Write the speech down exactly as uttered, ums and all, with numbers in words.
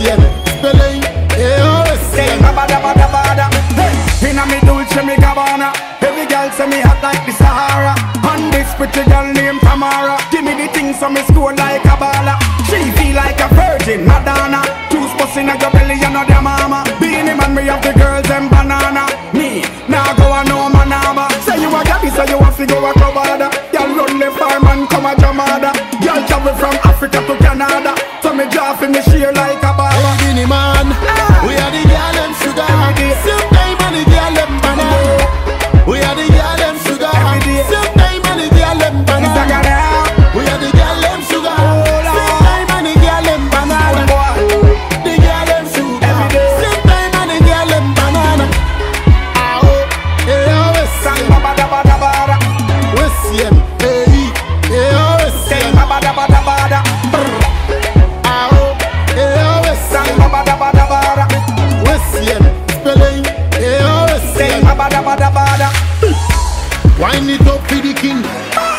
Westsien, spelling, yeah, Westsien. Bada bada bada. Hey, inna me Dolce me Gabbana. Every girl say me hot like the Sahara. And this pretty girl named Tamara. Give me the things so me score like a baller. She feel like a virgin Madonna. Two spots in a your belly, you know their mama. Being him and me of the girls and banana. Me, now go a no manaba. Say you a gabby, so you have to go a covada. Y'all run the farm and come a jamada. Y'all travel from Africa to Canada. So me draw for me share like a baba. Hey, Guinea man, we are the girl and sugar. Same time and the girl and banana. We are the girl and sugar. Same time and the girl and banana. We are the girl and sugar. Same time and the girl and banana. The girl and sugar. Same time and the girl and banana. Ah oh, yeah, Westsien. Bada bada bada. Westsien, hey, yeah, Westsien. Bada bada bada. Ah oh, yeah, Westsien. Bada bada bada. Westsien, spelling, yeah, Westsien. Bada bada bada. Wind it up for the king.